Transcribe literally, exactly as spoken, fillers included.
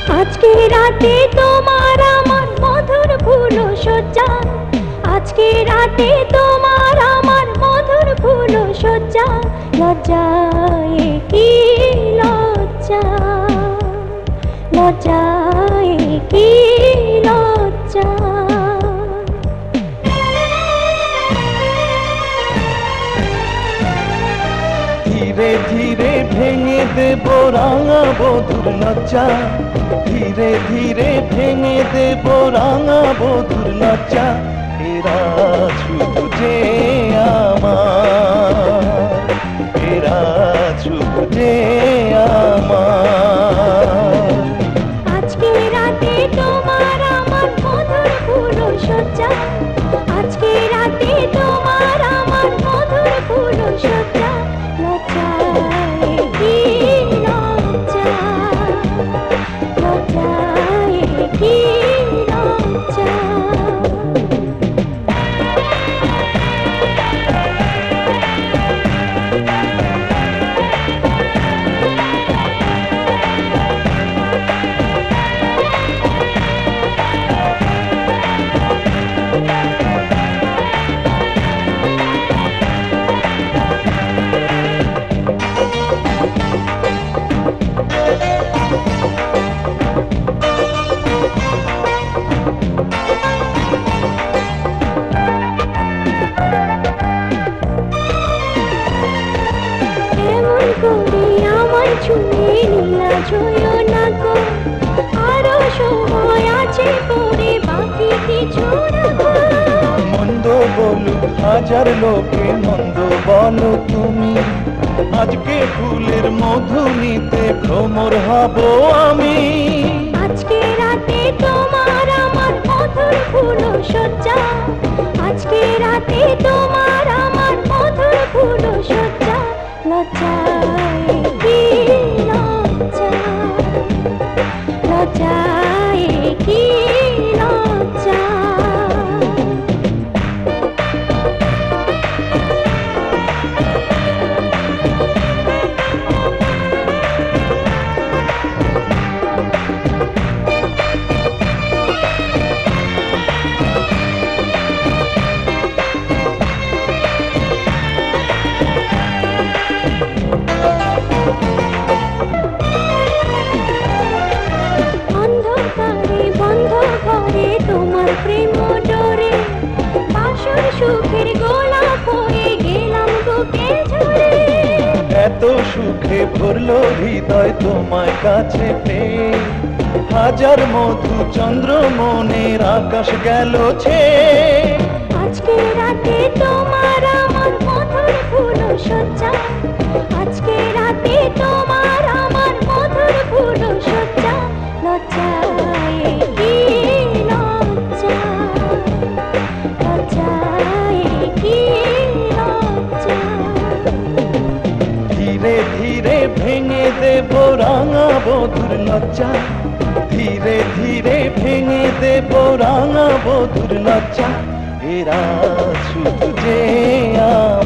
আজকে রাতে তোমার আমার মধুর ফুল সজ্জা, আজকে রাতে তোমার আমার মধুর ফুল সজ্জা। লজ্জায় কি লজ্জা, লজ্জায় কি লজ্জা। ধীরে ধীরে ভেঙে দেব রাঙা বধুর লজ্জা, ধীরে ধীরে ভেঙে দেব রাঙা বধুর লজ্জা। এরা শুধু যে আমার, এরা শুধু যে আমার। আজকে রাতে তোমার আমার মধুর ফুল সজ্জা, আজকে রাতে তোমার আমার মধুর ফুল সজ্জা। লজ্জায় কি লজ্জা, লজ্জায় কি লজ্জা। ছুঁয়ে নীলা ছুঁয়ো না গো, আরো সময় আছে পরে বাকি কিছু রাখো। মন্দ বলুক হাজার লোকে, মন্দ বলো তুমি, আজকে ফুলের মধু নিতে ভ্রমর হব আমি। আজকে রাতে তোমার আমার মধুর ফুল সজ্জা, আজকে রাতে তোমার আমার মধুর ফুল সজ্জা। লজ্জায় কি লজ্জা, লজ্জায় কি লজ্জা। তোমার প্রেম ডোরে বাসর সুখের গোলাপ হয়ে গেলাম বুকে ঝরে। এত সুখে ভরলো হৃদয় তোমার কাছে পেয়ে, হাজার মধু চন্দ্র মনের আকাশ গেল ছে। আজকে রাতে তোমার আমার মধুর ফুল সজ্জা, আজকে রাতে তোমার আমার মধুর ফুল সজ্জা। লজ্জায় কি লজ্জা, লজ্জায় কি লজ্জা। ধীরে ধীরে ভেঙে দেব রাঙা বধুর লজ্জা, ধীরে ধীরে ভেঙে দেব রাঙা বধুর লজ্জা। এরা শুধু যে